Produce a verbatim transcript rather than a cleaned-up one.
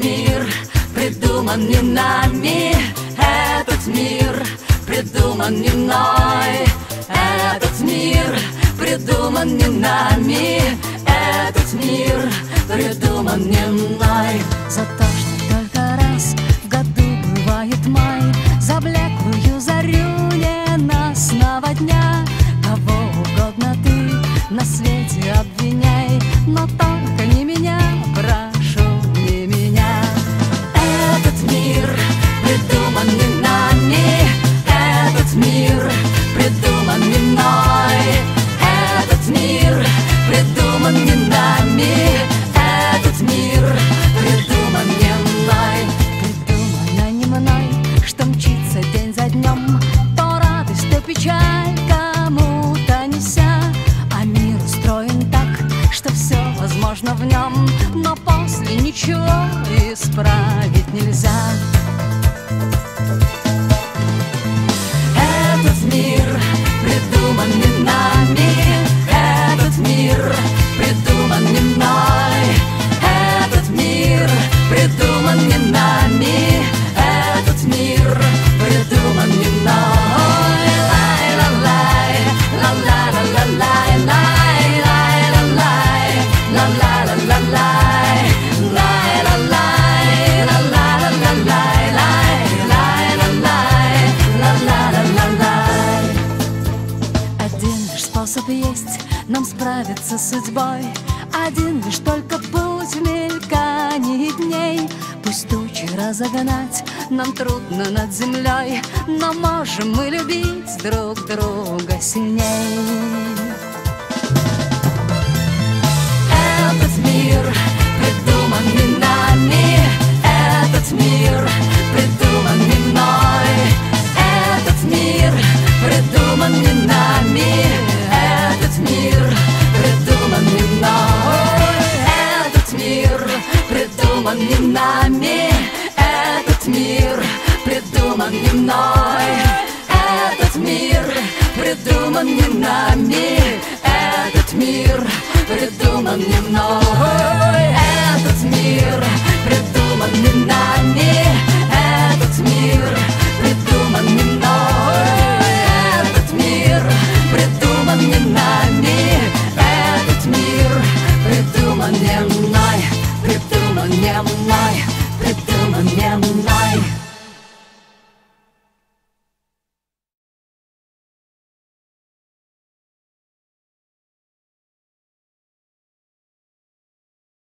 мир придуман не нами, этот мир придуман не мной. Этот мир придуман не нами, этот мир придуман не мной. За то, что только раз в году бывает май, за блеклую зарю ненастного дня. Кого угодно ты на свете обвиняй, но только не меня, прошу, не меня. Этот мир придуман не нами, этот мир придуман не мной. Этот мир придуман не нами, этот мир придуман не мной. Придумано не мной, что мчится день за днем, то радость, то печаль кому-то неся. А мир устроен так, что все возможно в нем, но после ничего исправить нельзя. Этот мир придуман не нами, этот мир придуман не мной. Этот мир придуман не нами, этот мир придуман не мной. Лай-ла-лай, ла-ла-ла-ла-лай, лай-ла-лай, ла-ла-ла-ла-лай, лай-ла-лай, ла-ла-ла-ла-лай, лай-ла-лай, ла-ла-ла-ла-лай. Один лишь способ есть нам справиться с судьбой, один лишь только путь в мелькании дней. Пусть тучи разогнать нам трудно над землей, но можем мы любить друг друга сильней. Этот мир придуман не нами, этот мир придуман не мной. Этот мир придуман не нами, этот мир придуман не мной. Этот мир придуман не нами, этот мир придуман не мной. Этот мир придуман не нами, этот мир придуман не мной. Этот мир придуман не нами, этот мир придуман не мной. Этот мир придуман не нами, этот мир придуман не мной, придуман не мной, придуман не мной.